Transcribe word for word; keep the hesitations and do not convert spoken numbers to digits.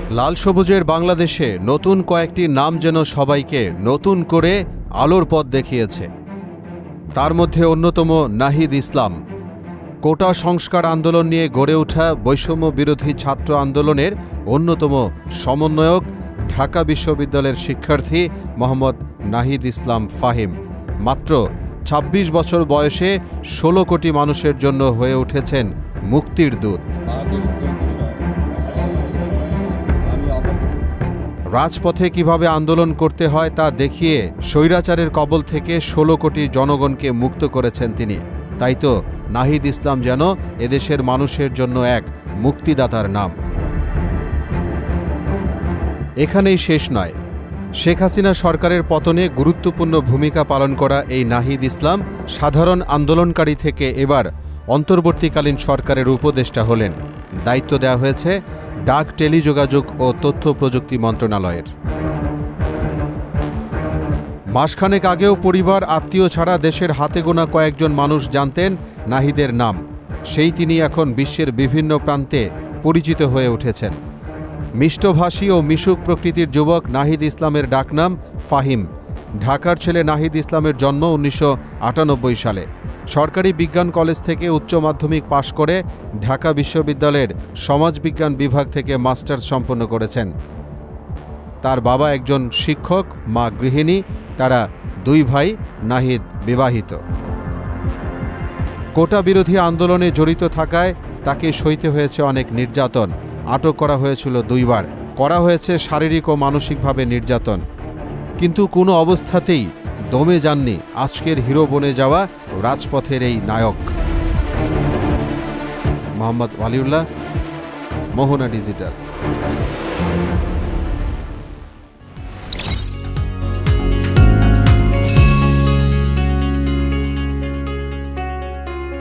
লাল সবুজের বাংলাদেশে নতুন কয়েকটি নাম যেন সবাইকে নতুন করে আলোর পথ দেখিয়েছে। তার মধ্যে অন্যতম নাহিদ ইসলাম। কোটা সংস্কার আন্দোলন নিয়ে গড়ে ওঠা বৈষম্য বিরোধী ছাত্র আন্দোলনের অন্যতম সমন্বয়ক ঢাকা বিশ্ববিদ্যালয়ের শিক্ষার্থী মোহাম্মদ নাহিদ ইসলাম ফাহিম মাত্র ছাব্বিশ বছর বয়সে ষোলো কোটি মানুষের জন্য হয়ে উঠেছেন মুক্তির দূত। রাজপথে কিভাবে আন্দোলন করতে হয় তা দেখিয়ে স্বৈরাচারের কবল থেকে ষোলো কোটি জনগণকে মুক্ত করেছেন তিনি। তাই তো নাহিদ ইসলাম যেন এদেশের মানুষের জন্য এক মুক্তিদাতার নাম। এখানেই শেষ নয়। শেখ হাসিনা সরকারের পতনে গুরুত্বপূর্ণ ভূমিকা পালন করা এই নাহিদ ইসলাম সাধারণ আন্দোলনকারী থেকে এবার অন্তর্বর্তীকালীন সরকারের উপদেষ্টা হলেন। দায়িত্ব দেওয়া হয়েছে ডাক, টেলিযোগাযোগ ও তথ্য প্রযুক্তি মন্ত্রণালয়ের। মাসখানেক আগেও পরিবার, আত্মীয় ছাড়া দেশের হাতে গোনা কয়েকজন মানুষ জানতেন নাহিদের নাম। সেই তিনি এখন বিশ্বের বিভিন্ন প্রান্তে পরিচিত হয়ে উঠেছেন। মিষ্টভাষী ও মিশুক প্রকৃতির যুবক নাহিদ ইসলামের ডাকনাম ফাহিম। ঢাকার ছেলে নাহিদ ইসলামের জন্ম উনিশশো আটানব্বই সালে। সরকারি বিজ্ঞান কলেজ থেকে উচ্চ মাধ্যমিক পাশ করে ঢাকা বিশ্ববিদ্যালয়ের সমাজবিজ্ঞান বিভাগ থেকে মাস্টার্স সম্পন্ন করেছেন। তার বাবা একজন শিক্ষক, মা গৃহিণী। তারা দুই ভাই। নাহিদ বিবাহিত। কোটা বিরোধী আন্দোলনে জড়িত থাকায় তাকে সইতে হয়েছে অনেক নির্যাতন। আটক করা হয়েছিল দুইবার। করা হয়েছে শারীরিক ও মানসিকভাবে নির্যাতন। কিন্তু কোনো অবস্থাতেই দমে যাননি আজকের হিরো বনে যাওয়া রাজপথের এই নায়ক। মোহাম্মদ ওয়ালিউল্লাহ, মোহনা ডিজিটাল।